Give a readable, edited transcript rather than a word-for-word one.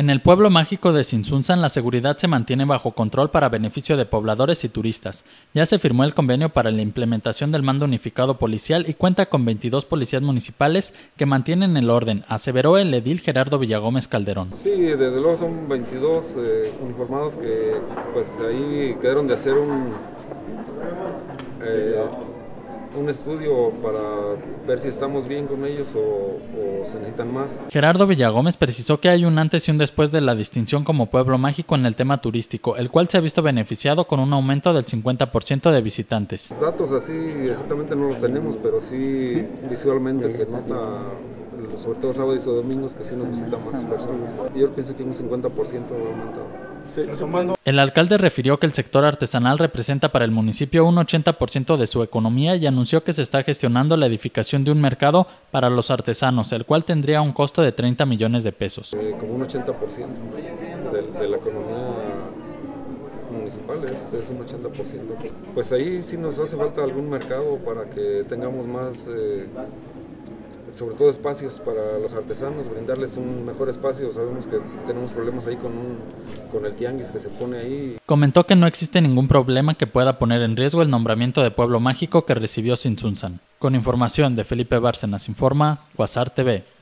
En el pueblo mágico de Tzintzuntzan, la seguridad se mantiene bajo control para beneficio de pobladores y turistas. Ya se firmó el convenio para la implementación del mando unificado policial y cuenta con 22 policías municipales que mantienen el orden, aseveró el edil Gerardo Villagómez Calderón. Sí, desde luego son 22 uniformados que pues ahí quedaron de hacer un estudio para ver si estamos bien con ellos o se necesitan más. Gerardo Villagómez precisó que hay un antes y un después de la distinción como pueblo mágico en el tema turístico, el cual se ha visto beneficiado con un aumento del 50% de visitantes. Datos así exactamente no los tenemos, pero sí visualmente se nota, sobre todo sábados y domingos, que sí nos visitan más personas. Yo pienso que un 50% ha aumentado. El alcalde refirió que el sector artesanal representa para el municipio un 80% de su economía y anunció que se está gestionando la edificación de un mercado para los artesanos, el cual tendría un costo de 30 millones de pesos. Como un 80% de la economía municipal es un 80%. Pues ahí sí nos hace falta algún mercado para que tengamos más, sobre todo espacios para los artesanos, brindarles un mejor espacio. Sabemos que tenemos problemas ahí con el tianguis que se pone ahí. Comentó que no existe ningún problema que pueda poner en riesgo el nombramiento de pueblo mágico que recibió Tzintzuntzan. Con información de Felipe Bárcenas, informa Quasar TV.